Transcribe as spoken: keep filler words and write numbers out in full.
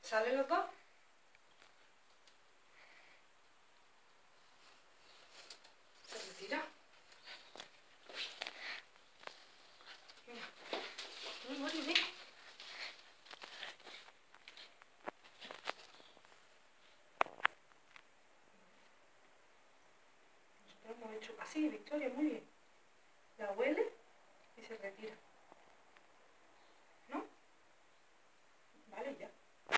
¿Salen los dos? Se retira. Mira. Muy bueno, mira. Nosotros hemos hecho así, Victoria, muy bien. La huele y se retira.